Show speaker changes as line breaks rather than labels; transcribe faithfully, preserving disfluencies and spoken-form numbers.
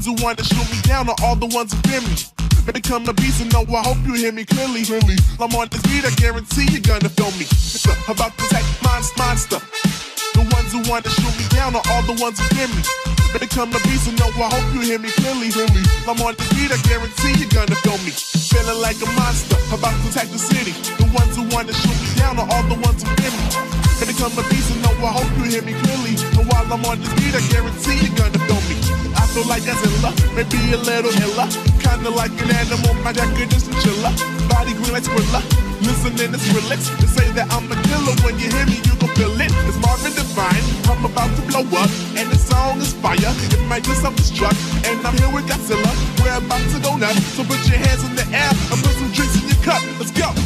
ones who want to shoot me down are all the ones who fear me. Become a beast and no, I hope you hear me clearly. Clearly. I'm on this beat, I guarantee you're gonna feel me. It's about to attack monster, monster. The ones who want to shoot me down are all the ones who fear me. Become a beast and no, I hope you hear me clearly. Clearly. I'm on this beat, I guarantee you're gonna feel me. Feeling like a monster, about to attack the city. The ones who want to shoot me down are all the ones who fear me. Become a beast and no, I hope you hear me clearly. And while I'm on this beat, I guarantee you're gonna feel me. I feel like Godzilla, maybe a little iller. Kinda like an animal, my jacket is a chiller. Body green like Skrilla, listening to Skrillex. They say that I'm a killer, when you hear me you gon' feel it. It's Marvin Divine, I'm about to blow up. And the song is fire, it might just self-destruct. And I'm here with Godzilla, we're about to go nuts. So put your hands in the air and put some drinks in your cup, let's go.